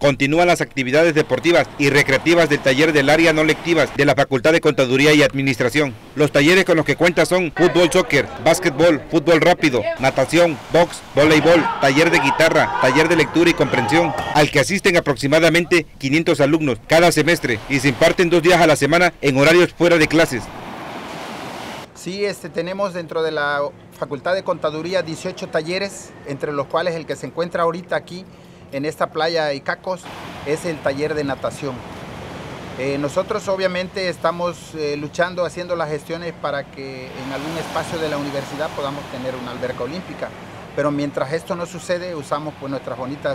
Continúan las actividades deportivas y recreativas del taller del área no lectivas de la Facultad de Contaduría y Administración. Los talleres con los que cuenta son fútbol, soccer, básquetbol, fútbol rápido, natación, box, voleibol, taller de guitarra, taller de lectura y comprensión, al que asisten aproximadamente 500 alumnos cada semestre y se imparten 2 días a la semana en horarios fuera de clases. Sí, tenemos dentro de la Facultad de Contaduría 18 talleres, entre los cuales el que se encuentra ahorita aquí en esta playa Icacos es el taller de natación. Nosotros obviamente estamos luchando, haciendo las gestiones para que en algún espacio de la universidad podamos tener una alberca olímpica, pero mientras esto no sucede usamos pues nuestra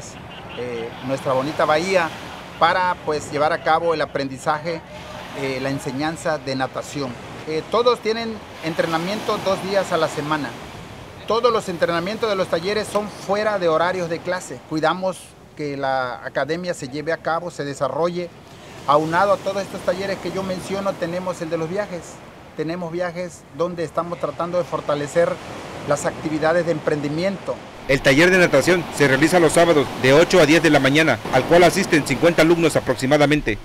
bonita bahía para pues llevar a cabo el aprendizaje, la enseñanza de natación. Todos tienen entrenamiento 2 días a la semana. Todos los entrenamientos de los talleres son fuera de horarios de clase. Cuidamos que la academia se lleve a cabo, se desarrolle. Aunado a todos estos talleres que yo menciono, tenemos el de los viajes. Tenemos viajes donde estamos tratando de fortalecer las actividades de emprendimiento. El taller de natación se realiza los sábados de 8 a 10 de la mañana, al cual asisten 50 alumnos aproximadamente.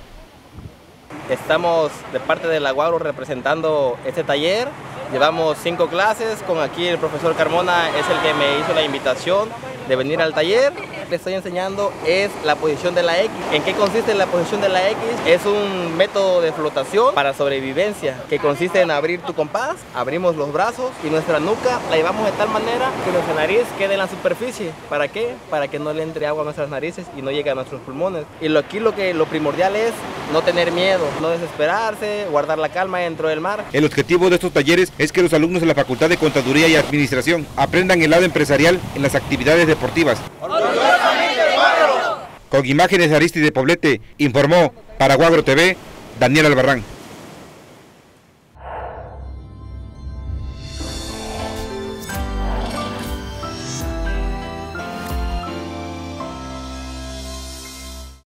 Estamos de parte de la UAGRO representando este taller. Llevamos 5 clases, con aquí el profesor Carmona es el que me hizo la invitación de venir al taller. Le estoy enseñando es la posición de la X. ¿En qué consiste la posición de la X? Es un método de flotación para sobrevivencia que consiste en abrir tu compás, abrimos los brazos y nuestra nuca la llevamos de tal manera que nuestra nariz quede en la superficie. ¿Para qué? Para que no le entre agua a nuestras narices y no llegue a nuestros pulmones. Y lo primordial es no tener miedo, no desesperarse, guardar la calma dentro del mar. El objetivo de estos talleres es que los alumnos de la Facultad de Contaduría y Administración aprendan el lado empresarial en las actividades deportivas. Con imágenes de Aristide Poblete, informó para UAGRO TV, Daniel Albarrán.